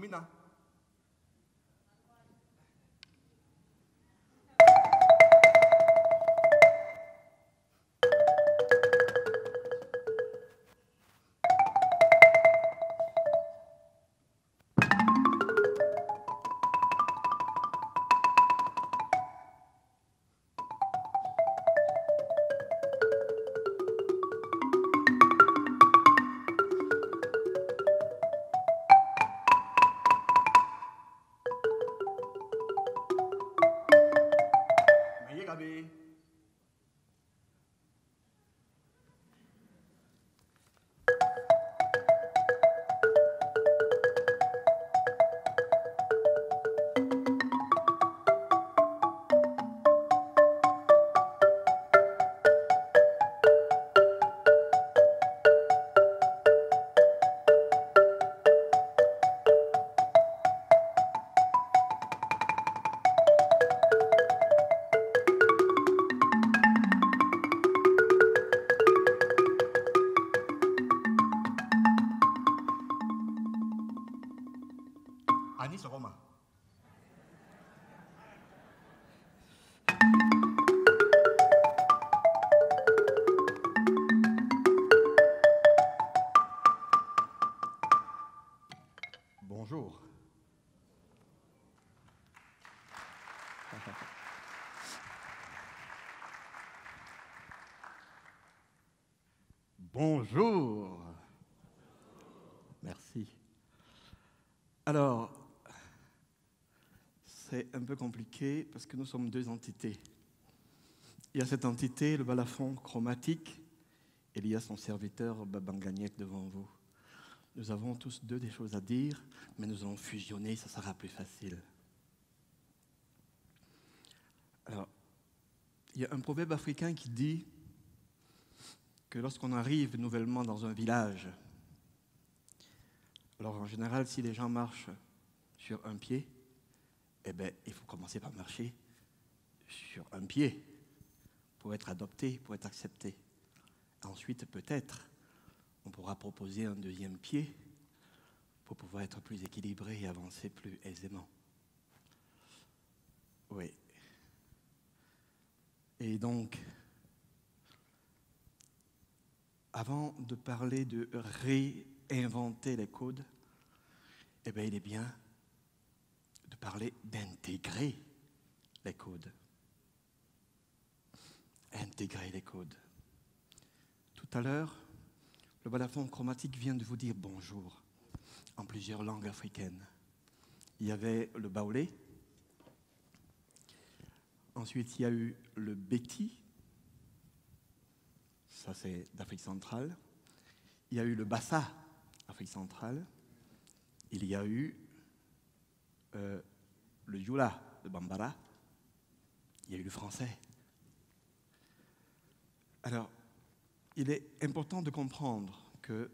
Amina. Annie Soroma. Bonjour. Bonjour. Merci. Alors, c'est un peu compliqué parce que nous sommes deux entités. Il y a cette entité, le balafon chromatique, et il y a son serviteur Babangagnek devant vous. Nous avons tous deux des choses à dire, mais nous allons fusionner, ça sera plus facile. Alors, il y a un proverbe africain qui dit que lorsqu'on arrive nouvellement dans un village, alors en général, si les gens marchent sur un pied, eh bien, il faut commencer par marcher sur un pied pour être adopté, pour être accepté. Ensuite, peut-être, on pourra proposer un deuxième pied pour pouvoir être plus équilibré et avancer plus aisément. Oui. Et donc, avant de parler de réinventer les codes, eh bien, il est bien de parler d'intégrer les codes. Intégrer les codes. Tout à l'heure, le balafon chromatique vient de vous dire bonjour en plusieurs langues africaines. Il y avait le baoulé, ensuite il y a eu le béti, ça c'est d'Afrique centrale, il y a eu le bassa, Afrique centrale, il y a eu le youla, le bambara, il y a eu le français. Alors, il est important de comprendre que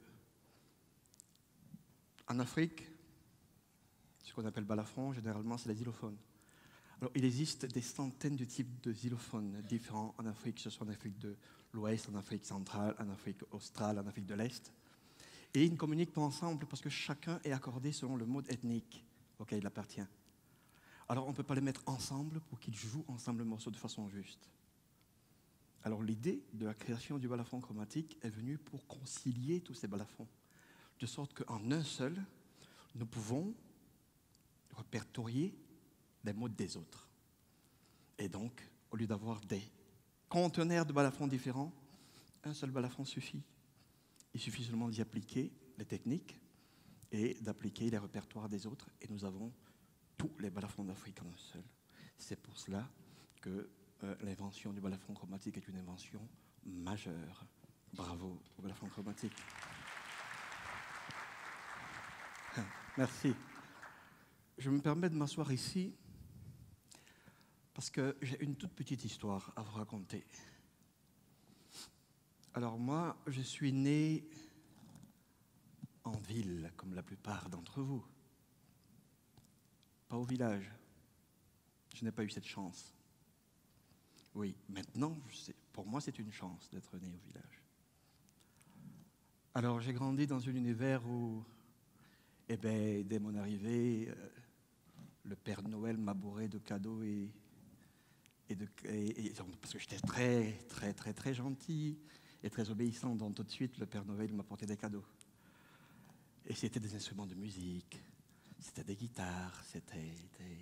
en Afrique, ce qu'on appelle balafon, généralement, c'est les xylophones. Alors, il existe des centaines de types de xylophones différents en Afrique, que ce soit en Afrique de l'Ouest, en Afrique centrale, en Afrique australe, en Afrique de l'Est. Et ils ne communiquent pas ensemble parce que chacun est accordé selon le mode ethnique auquel il appartient. Alors, on ne peut pas les mettre ensemble pour qu'ils jouent ensemble le morceau de façon juste. Alors, l'idée de la création du balafon chromatique est venue pour concilier tous ces balafons, de sorte qu'en un seul, nous pouvons répertorier les modes des autres. Et donc, au lieu d'avoir des conteneurs de balafons différents, un seul balafon suffit. Il suffit seulement d'y appliquer les techniques et d'appliquer les répertoires des autres. Et nous avons tous les balafons d'Afrique en un seul. C'est pour cela que l'invention du balafon chromatique est une invention majeure. Bravo au balafon chromatique. Merci. Je me permets de m'asseoir ici parce que j'ai une toute petite histoire à vous raconter. Alors moi, je suis né en ville, comme la plupart d'entre vous. Pas au village. Je n'ai pas eu cette chance. Oui, maintenant, pour moi, c'est une chance d'être né au village. Alors, j'ai grandi dans un univers où Et bien, dès mon arrivée, le Père Noël m'a bourré de cadeaux parce que j'étais très, très, très, très gentil et très obéissant. Donc tout de suite, le Père Noël m'apportait des cadeaux. Et c'était des instruments de musique, c'était des guitares, c'était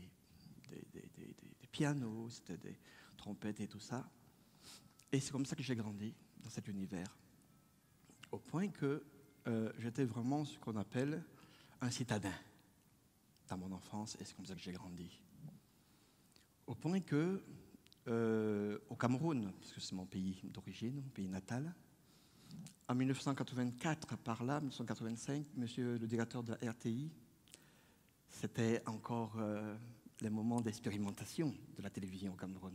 des pianos, c'était des trompettes et tout ça. Et c'est comme ça que j'ai grandi dans cet univers. Au point que j'étais vraiment ce qu'on appelle un citadin dans mon enfance, et c'est comme ça que j'ai grandi. Au point que, au Cameroun, parce que c'est mon pays d'origine, mon pays natal, en 1984, par là, 1985, monsieur le directeur de la RTI, c'était encore les moments d'expérimentation de la télévision au Cameroun.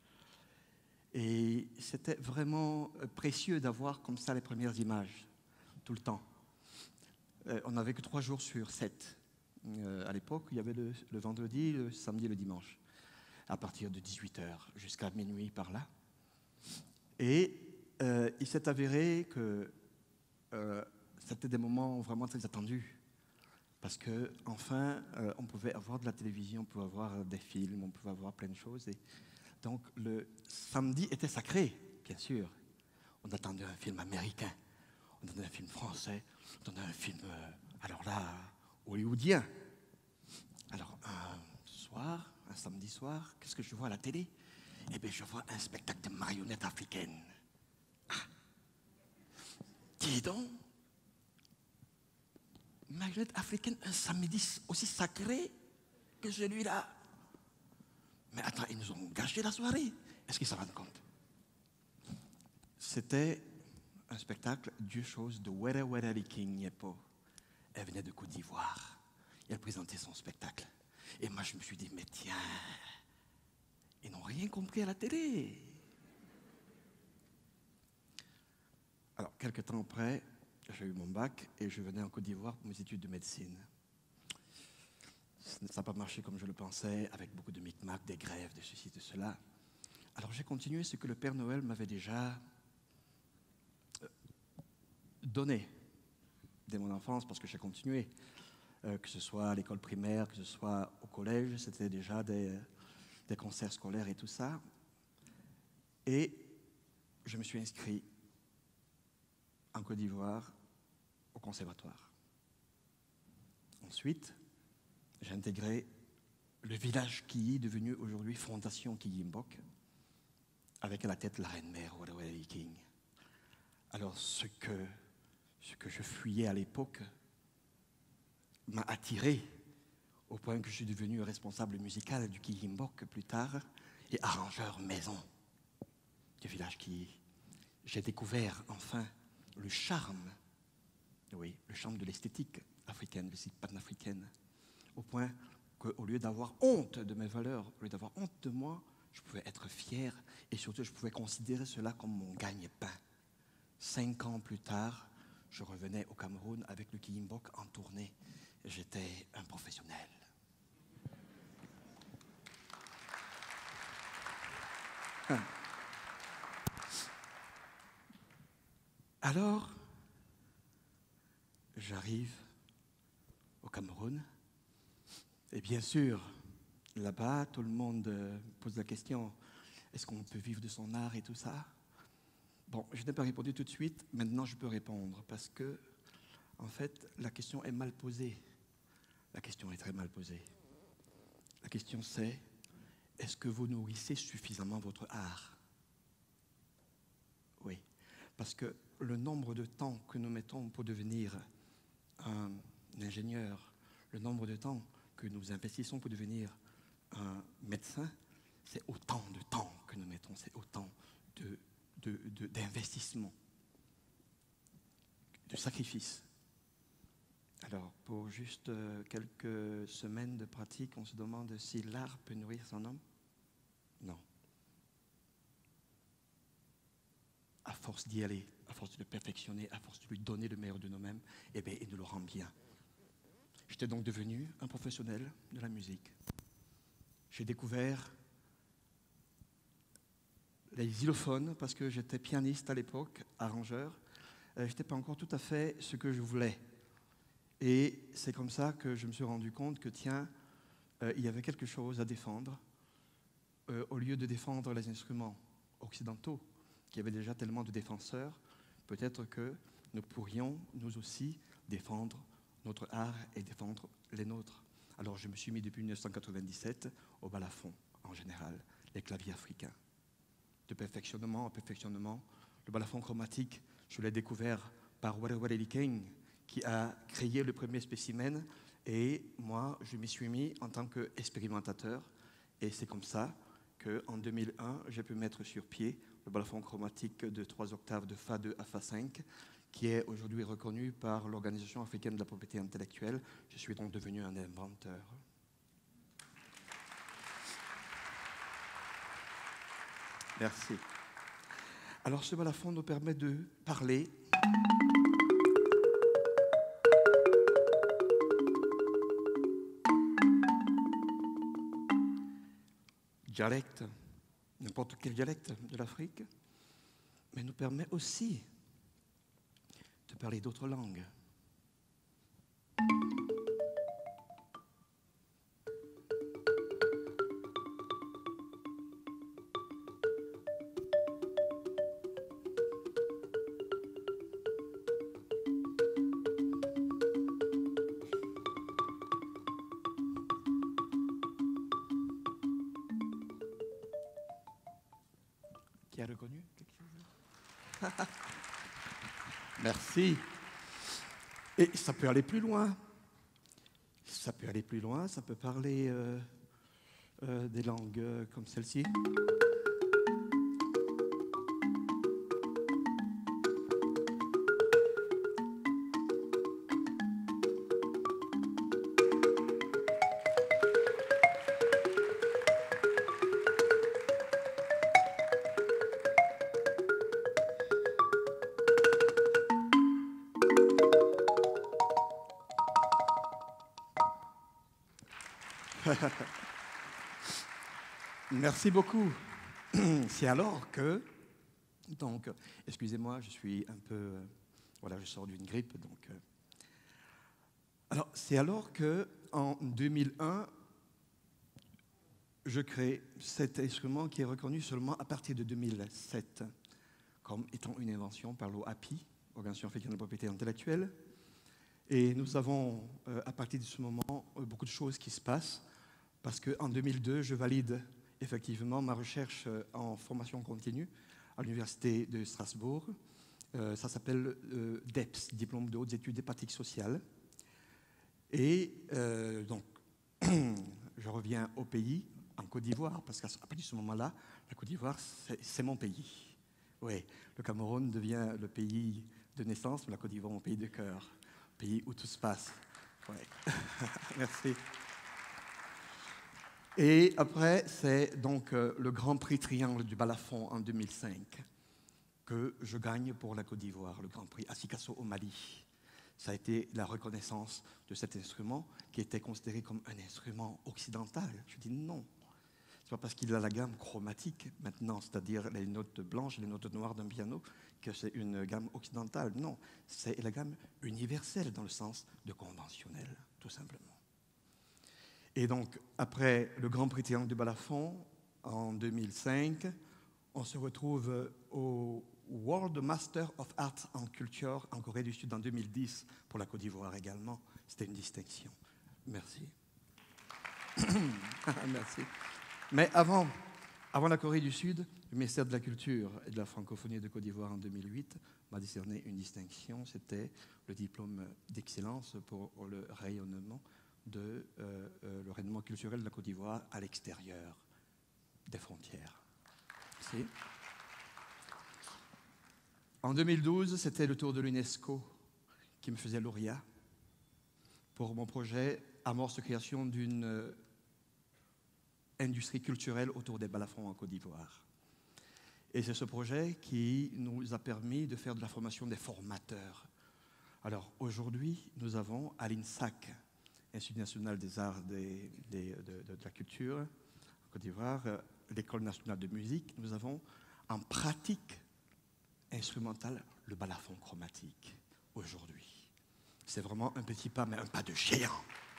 Et c'était vraiment précieux d'avoir comme ça les premières images, tout le temps. On n'avait que 3 jours sur 7. À l'époque, il y avait le vendredi, le samedi et le dimanche, à partir de 18h jusqu'à minuit par là. Et il s'est avéré que c'était des moments vraiment très attendus. Parce qu'enfin, on pouvait avoir de la télévision, on pouvait avoir des films, on pouvait avoir plein de choses. Et donc le samedi était sacré, bien sûr. On attendait un film américain, on attendait un film français, on attendait un film, alors là, hollywoodien. Alors un samedi soir, qu'est-ce que je vois à la télé? Eh bien, je vois un spectacle de marionnettes africaines. Ah, dis donc, marionnettes africaines, un samedi aussi sacré que celui-là. Mais attends, ils nous ont gâché la soirée. Est-ce qu'ils s'en rendent compte? C'était un spectacle, Dieu chose, de Were Were King Nyepo. Elle venait de Côte d'Ivoire. Et elle présentait son spectacle. Et moi, je me suis dit, mais tiens, ils n'ont rien compris à la télé. Alors, quelques temps après, j'ai eu mon bac et je venais en Côte d'Ivoire pour mes études de médecine. Ça n'a pas marché comme je le pensais, avec beaucoup de micmacs, des grèves, de ceci, de cela. Alors, j'ai continué ce que le Père Noël m'avait déjà donné dès mon enfance, parce que j'ai continué. Que ce soit à l'école primaire, que ce soit au collège, c'était déjà des concerts scolaires et tout ça. Et je me suis inscrit en Côte d'Ivoire au conservatoire. Ensuite, j'ai intégré le village qui est devenu aujourd'hui Fondation Kiyimbok, avec à la tête la reine-mère Were King. Alors ce que je fuyais à l'époque m'a attiré au point que je suis devenu responsable musical du Kiyimbok plus tard et arrangeur maison du village qui j'ai découvert enfin le charme, oui, le charme de l'esthétique africaine, de l'esthétique panafricaine, au point qu'au lieu d'avoir honte de mes valeurs, au lieu d'avoir honte de moi, je pouvais être fier et surtout je pouvais considérer cela comme mon gagne-pain. 5 ans plus tard, je revenais au Cameroun avec le Kiyimbok en tournée. J'étais un professionnel. Alors, j'arrive au Cameroun et bien sûr, là-bas, tout le monde pose la question, est-ce qu'on peut vivre de son art et tout ça? Bon, je n'ai pas répondu tout de suite, maintenant je peux répondre parce que, en fait, la question est mal posée. La question est très mal posée. La question c'est, est-ce que vous nourrissez suffisamment votre art? Oui, parce que le nombre de temps que nous mettons pour devenir un ingénieur, le nombre de temps que nous investissons pour devenir un médecin, c'est autant de temps que nous mettons, c'est autant d'investissement, de sacrifice. Alors, pour juste quelques semaines de pratique, on se demande si l'art peut nourrir son homme? Non. À force d'y aller, à force de le perfectionner, à force de lui donner le meilleur de nous-mêmes, eh bien, il nous le rend bien. J'étais donc devenu un professionnel de la musique. J'ai découvert les xylophones parce que j'étais pianiste à l'époque, arrangeur. Je n'étais pas encore tout à fait ce que je voulais. Et c'est comme ça que je me suis rendu compte que, tiens, il y avait quelque chose à défendre, au lieu de défendre les instruments occidentaux, qui avaient déjà tellement de défenseurs, peut-être que nous pourrions, nous aussi, défendre notre art et défendre les nôtres. Alors je me suis mis depuis 1997 au balafon, en général, les claviers africains. De perfectionnement en perfectionnement, le balafon chromatique, je l'ai découvert par Wale Wale King, qui a créé le premier spécimen, et moi, je m'y suis mis en tant qu'expérimentateur, et c'est comme ça qu'en 2001, j'ai pu mettre sur pied le balafon chromatique de 3 octaves de Fa2 à Fa5, qui est aujourd'hui reconnu par l'Organisation africaine de la propriété intellectuelle. Je suis donc devenu un inventeur. Merci. Alors, ce balafon nous permet de parler dialecte, n'importe quel dialecte de l'Afrique, mais nous permet aussi de parler d'autres langues. Qui a reconnu quelque chose? Merci. Et ça peut aller plus loin. Ça peut aller plus loin, ça peut parler des langues comme celle-ci. Merci beaucoup. C'est alors que, donc, excusez-moi, je suis un peu, voilà, je sors d'une grippe, donc. Alors, c'est alors que, en 2001, je crée cet instrument qui est reconnu seulement à partir de 2007 comme étant une invention par l'OAPI, Organisation africaine de la propriété intellectuelle. Et nous avons, à partir de ce moment, beaucoup de choses qui se passent, parce qu'en 2002, je valide effectivement ma recherche en formation continue à l'Université de Strasbourg. Ça s'appelle DEPS, Diplôme de hautes études des pratiques sociales. Et donc, je reviens au pays, en Côte d'Ivoire, parce qu'à partir de ce moment-là, la Côte d'Ivoire, c'est mon pays. Oui, le Cameroun devient le pays de naissance, mais la Côte d'Ivoire, mon pays de cœur, pays où tout se passe. Ouais. Merci. Et après, c'est donc le Grand Prix Triangle du Balafon en 2005 que je gagne pour la Côte d'Ivoire, le Grand Prix Asikasso au Mali. Ça a été la reconnaissance de cet instrument qui était considéré comme un instrument occidental. Je dis non. Ce n'est pas parce qu'il a la gamme chromatique maintenant, c'est-à-dire les notes blanches et les notes noires d'un piano, que c'est une gamme occidentale. Non, c'est la gamme universelle dans le sens de conventionnel, tout simplement. Et donc, après le Grand Prix Triangle du Balafon, en 2005, on se retrouve au World Master of Arts en Culture en Corée du Sud en 2010, pour la Côte d'Ivoire également. C'était une distinction. Merci. Merci. Mais avant la Corée du Sud, le ministère de la Culture et de la Francophonie de Côte d'Ivoire en 2008 m'a décerné une distinction. C'était le diplôme d'excellence pour le rayonnement le rayonnement culturel de la Côte d'Ivoire à l'extérieur des frontières. Merci. En 2012, c'était le tour de l'UNESCO qui me faisait lauréat pour mon projet Amorce création d'une industrie culturelle autour des balafons en Côte d'Ivoire. Et c'est ce projet qui nous a permis de faire de la formation des formateurs. Alors aujourd'hui, nous avons à l'INSAC, Institut national des arts de la culture en Côte d'Ivoire, l'École nationale de musique, nous avons en pratique instrumentale le balafon chromatique aujourd'hui. C'est vraiment un petit pas, mais un pas de géant.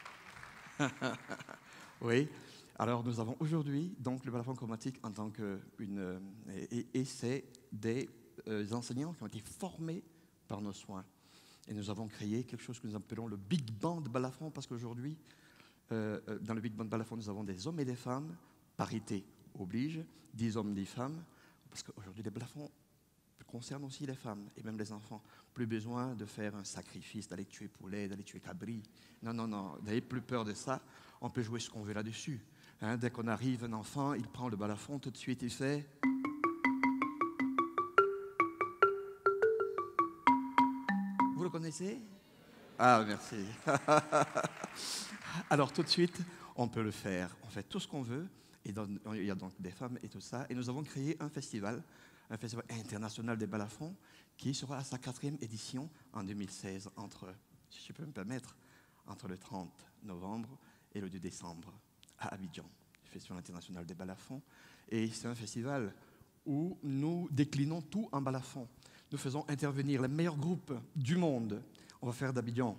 Oui. Alors, nous avons aujourd'hui donc le balafon chromatique en tant qu'une... Et c'est des enseignants qui ont été formés par nos soins. Et nous avons créé quelque chose que nous appelons le Big Band balafon, parce qu'aujourd'hui, dans le Big Band balafon, nous avons des hommes et des femmes, parité oblige, 10 hommes, 10 femmes, parce qu'aujourd'hui, les balafons concernent aussi les femmes et même les enfants. Plus besoin de faire un sacrifice, d'aller tuer poulet, d'aller tuer cabri. Non, non, non, n'ayez plus peur de ça. On peut jouer ce qu'on veut là-dessus. Hein, dès qu'on arrive, un enfant, il prend le balafon, tout de suite, il fait... Vous le connaissez? Ah, merci. Alors, tout de suite, on peut le faire. On fait tout ce qu'on veut. Et il y a donc des femmes et tout ça. Et nous avons créé un festival international des balafons, qui sera à sa 4e édition en 2016, si je peux me permettre, entre le 30 novembre et le 2 décembre à Abidjan, le Festival international des balafons. Et c'est un festival où nous déclinons tout en balafon. Nous faisons intervenir les meilleurs groupes du monde. On va faire d'Abidjan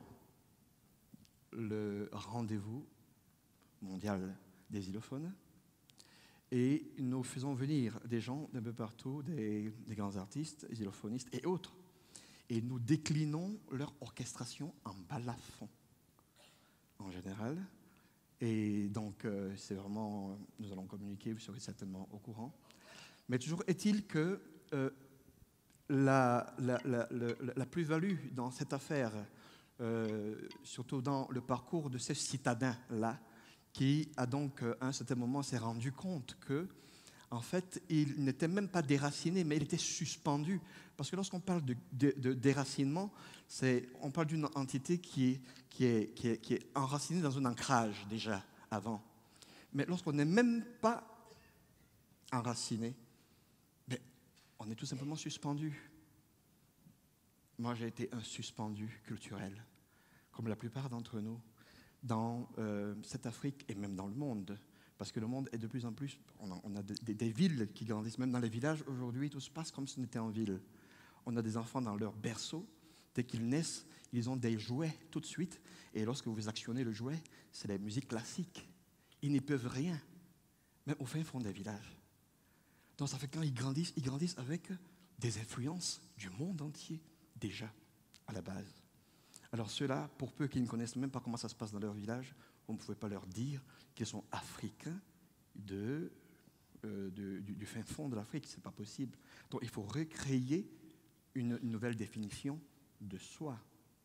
le rendez-vous mondial des xylophones. Et nous faisons venir des gens d'un peu partout, des grands artistes, xylophonistes et autres. Et nous déclinons leur orchestration en balafon, en général. Et donc, c'est vraiment... Nous allons communiquer, vous serez certainement au courant. Mais toujours est-il que la plus-value dans cette affaire, surtout dans le parcours de ces citadins-là, qui a donc, à un certain moment, s'est rendu compte que, en fait, il n'était même pas déraciné, mais il était suspendu. Parce que lorsqu'on parle de déracinement, on parle d'une entité qui est enracinée dans un ancrage, déjà, avant. Mais lorsqu'on n'est même pas enraciné, ben, on est tout simplement suspendu. Moi, j'ai été un suspendu culturel, comme la plupart d'entre nous, dans cette Afrique et même dans le monde. Parce que le monde est de plus en plus... On a des villes qui grandissent. Même dans les villages, aujourd'hui, tout se passe comme si on était en ville. On a des enfants dans leur berceau. Dès qu'ils naissent, ils ont des jouets tout de suite. Et lorsque vous actionnez le jouet, c'est la musique classique. Ils n'y peuvent rien, même au fin fond des villages. Donc ça fait que quand ils grandissent avec des influences du monde entier, déjà, à la base. Alors ceux-là, pour peu qu'ils ne connaissent même pas comment ça se passe dans leur village, on ne pouvait pas leur dire qu'ils sont africains du fin fond de l'Afrique. Ce n'est pas possible. Donc il faut recréer une nouvelle définition de soi.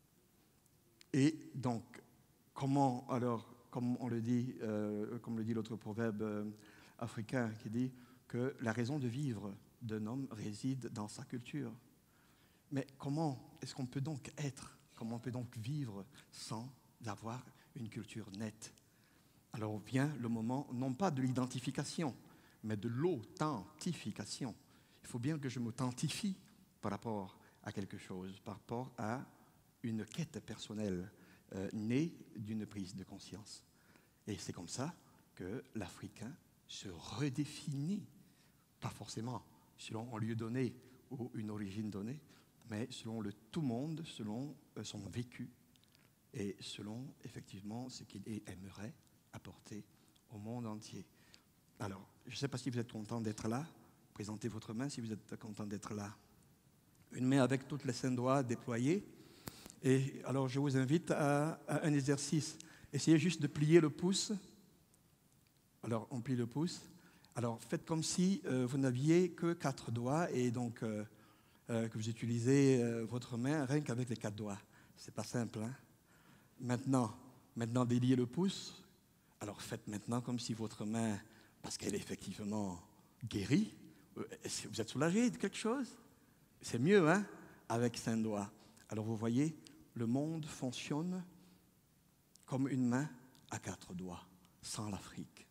Et donc, comme on le dit, comme le dit l'autre proverbe africain qui dit que la raison de vivre d'un homme réside dans sa culture. Mais comment est-ce qu'on peut donc être? Comment on peut donc vivre sans avoir une culture nette? Alors vient le moment, non pas de l'identification, mais de l'authentification. Il faut bien que je m'authentifie par rapport à quelque chose, par rapport à une quête personnelle née d'une prise de conscience. Et c'est comme ça que l'Africain se redéfinit, pas forcément selon un lieu donné ou une origine donnée, mais selon le tout-monde, selon son vécu et selon, effectivement, ce qu'il aimerait apporter au monde entier. Alors, je ne sais pas si vous êtes content d'être là. Présentez votre main si vous êtes content d'être là. Une main avec toutes les 5 doigts déployés. Et alors, je vous invite à un exercice. Essayez juste de plier le pouce. Alors, on plie le pouce. Alors, faites comme si vous n'aviez que 4 doigts et donc... que vous utilisez votre main rien qu'avec les 4 doigts. C'est pas simple, hein? Maintenant, déliez le pouce. Alors faites maintenant comme si votre main, parce qu'elle est effectivement guérie, vous êtes soulagé de quelque chose? C'est mieux, hein? Avec 5 doigts. Alors vous voyez, le monde fonctionne comme une main à 4 doigts, sans l'Afrique.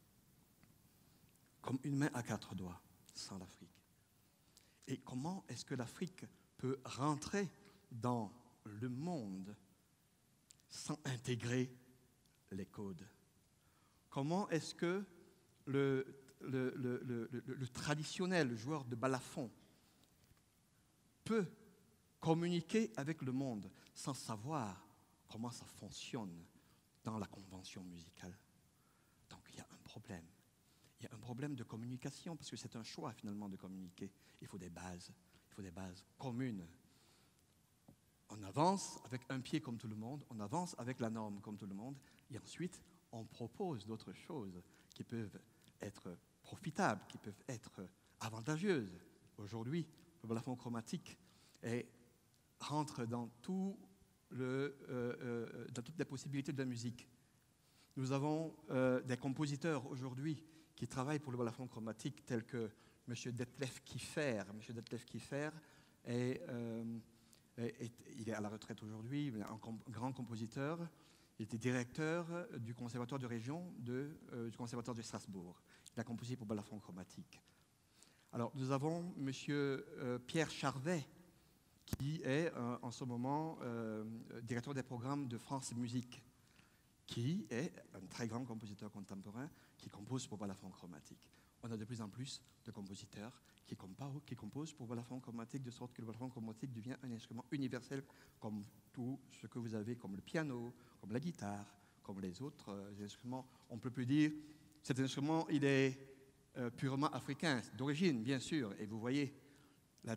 Comme une main à 4 doigts, sans l'Afrique. Et comment est-ce que l'Afrique peut rentrer dans le monde sans intégrer les codes? Comment est-ce que le traditionnel joueur de balafon peut communiquer avec le monde sans savoir comment ça fonctionne dans la convention musicale. Donc il y a un problème. Il y a un problème de communication parce que c'est un choix finalement de communiquer. Il faut des bases communes. On avance avec un pied comme tout le monde, on avance avec la norme comme tout le monde, et ensuite on propose d'autres choses qui peuvent être profitables, qui peuvent être avantageuses. Aujourd'hui, le balafon chromatique rentre dans toutes les possibilités de la musique. Nous avons des compositeurs aujourd'hui qui travaillent pour le balafon chromatique, tels que M. Detlef Kiefer. M. Detlef Kiefer il est à la retraite aujourd'hui, un grand compositeur. Il était directeur du conservatoire de région du conservatoire de Strasbourg. Il a composé pour balafon chromatique. Alors, nous avons M. Pierre Charvet, qui est en ce moment directeur des programmes de France Musique, qui est un très grand compositeur contemporain qui compose pour balafon chromatique. On a de plus en plus de compositeurs qui composent pour balafon chromatique, de sorte que le balafon chromatique devient un instrument universel comme tout ce que vous avez, comme le piano, comme la guitare, comme les autres instruments. On ne peut plus dire cet instrument, il est purement africain, d'origine, bien sûr. Et vous voyez la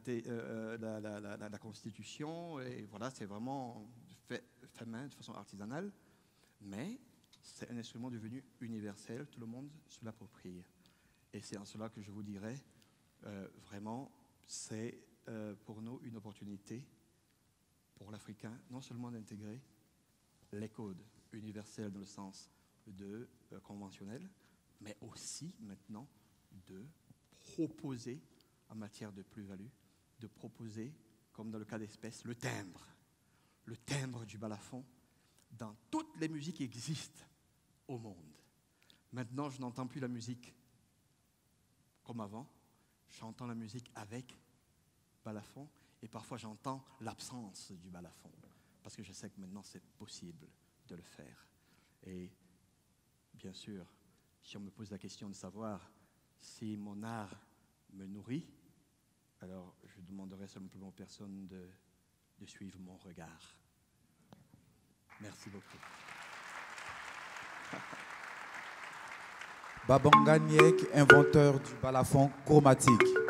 constitution, et voilà, c'est vraiment fait main, de façon artisanale. Mais c'est un instrument devenu universel, tout le monde se l'approprie. Et c'est en cela que je vous dirais, vraiment, c'est pour nous une opportunité pour l'Africain, non seulement d'intégrer les codes universels dans le sens de conventionnel, mais aussi maintenant de proposer en matière de plus-value, de proposer, comme dans le cas d'espèce, le timbre du balafon dans toutes les musiques qui existent au monde. Maintenant, je n'entends plus la musique comme avant, j'entends la musique avec balafon, et parfois j'entends l'absence du balafon, parce que je sais que maintenant c'est possible de le faire. Et bien sûr, si on me pose la question de savoir si mon art me nourrit, alors je demanderai simplement aux personnes de suivre mon regard. Merci beaucoup. Babanga Nyek, inventeur du balafon chromatique.